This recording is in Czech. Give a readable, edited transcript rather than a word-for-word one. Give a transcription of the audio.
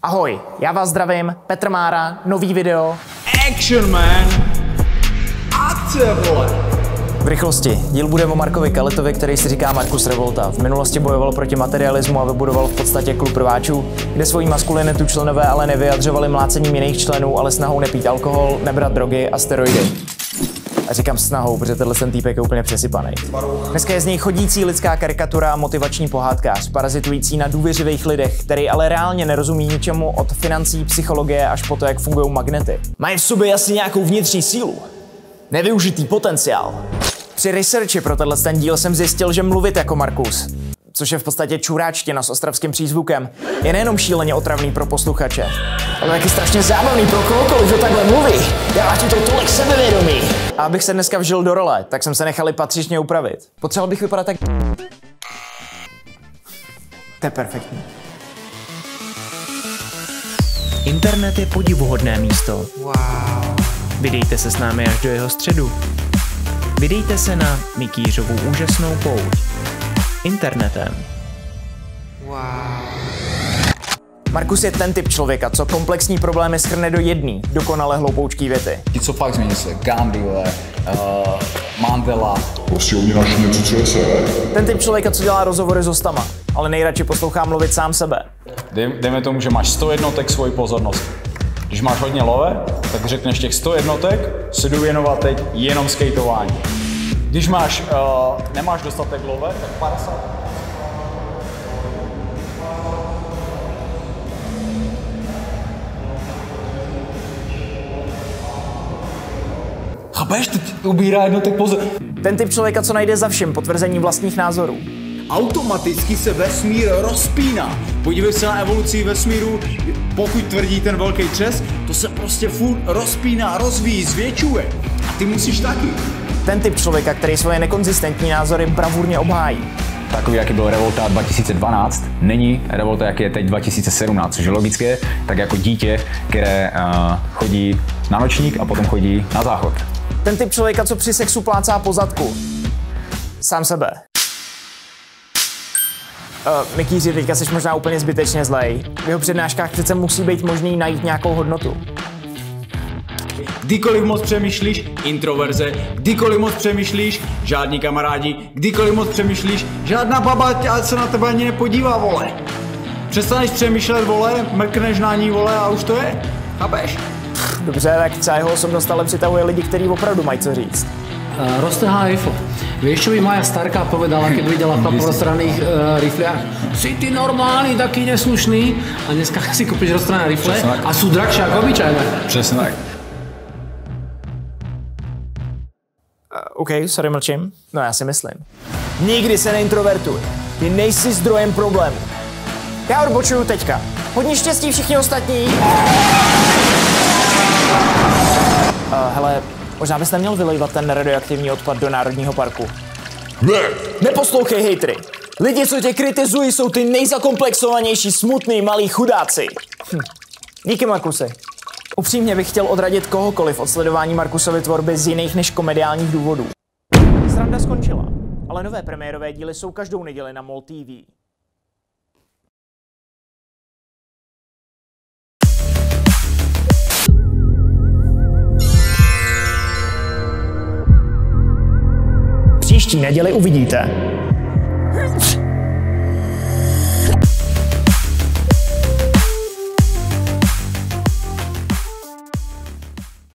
Ahoj, já vás zdravím, Petr Mára, nový video. Action man! Akce, vole! V rychlosti, díl bude o Markovi Kaletovi, který si říká Markus Revolta. V minulosti bojoval proti materialismu a vybudoval v podstatě klub rváčů, kde svoji maskulinitu členové ale nevyjadřovali mlácením jiných členů, ale snahou nepít alkohol, nebrat drogy a steroidy. A říkám snahou, protože tenhle týpek je úplně přesypaný. Dneska je z něj chodící lidská karikatura a motivační pohádkář, parazitující na důvěřivých lidech, který ale reálně nerozumí ničemu od financí, psychologie až po to, jak fungují magnety. Mají v sobě asi nějakou vnitřní sílu. Nevyužitý potenciál. Při researchi pro tenhle díl jsem zjistil, že mluvit jako Markus, což je v podstatě čuráčtina s ostravským přízvukem, je nejenom šíleně otravný pro posluchače, ale taky strašně zábavný pro kohokoliv, kdo takhle mluví. Dává ti to tolik sebevědomí. A abych se dneska vžil do role, tak jsem se nechal patřičně upravit. Potřeboval bych vypadat tak... To je perfektní. Internet je podivuhodné místo. Wow. Vydejte se s námi až do jeho středu. Vydejte se na Mikýřovu úžasnou pouť. Internetem. Wow. Markus je ten typ člověka, co komplexní problémy shrne do jedné dokonale hloupoučký věty. Ti, co fakt změní se, Gandhi, Mandela. Prostě oni našli něco, co je sere. Ten typ člověka, co dělá rozhovory s hostama, ale nejradši poslouchá mluvit sám sebe. Dejme tomu, že máš 100 jednotek svojí pozornosti. Když máš hodně love, tak řekneš těch 100 jednotek, se jdu věnovat teď jenom skateování. Když nemáš dostatek love, tak 50. Chápeš, teď ubírá jednotek pozor. Ten typ člověka, co najde za všem potvrzení vlastních názorů. Automaticky se vesmír rozpíná. Podívej se na evoluci vesmíru, pokud tvrdí ten velký třes, to se prostě furt rozpíná, rozvíjí, zvětšuje. A ty musíš taky. Ten typ člověka, který svoje nekonzistentní názory bravurně obhájí. Takový, jaký byl Revolta 2012, není Revolta, jaký je teď 2017, což je logické, tak jako dítě, které chodí na nočník a potom chodí na záchod. Ten typ člověka, co při sexu plácá po zadku. Sám sebe. Mikýři, teďka jsi možná úplně zbytečně zlej. V jeho přednáškách přece musí být možný najít nějakou hodnotu. Kdykoliv moc přemýšlíš, introverze. Kdykoliv moc přemýšlíš, žádní kamarádi. Kdykoliv moc přemýšlíš, žádná baba se na tebe ani nepodívá, vole. Přestaneš přemýšlet, vole, mrkneš na ní, vole, a už to je. Chápeš? Dobře, tak třeba jeho osobnost ale přitahuje lidi, kteří opravdu mají co říct. Roztrhá rifle. Vieš, čo by Maja Starká povedala, keď videla v roztrhaných rifliach? Si ty normálny, taký neslušný. A dneska si kúpiš roztrhané rifle a sú drahšie ako obyčajné. Přesně tak. OK, sorry, mlčím. No já si myslím. Nikdy se neintrovertuj. Ty nejsi zdrojem problému. Já odbočuju teďka. Hodně štěstí všichni ostatní. Hele, možná bys neměl vylejvat ten radioaktivní odpad do Národního parku. Ne! Neposlouchej hejtry. Lidi, co tě kritizují, jsou ty nejzakomplexovanější, smutný, malí chudáci. Díky, Markusi. Upřímně bych chtěl odradit kohokoliv od sledování Markusovy tvorby z jiných než komediálních důvodů. Sranda skončila, ale nové premiérové díly jsou každou neděli na MOL TV. Příští neděli uvidíte.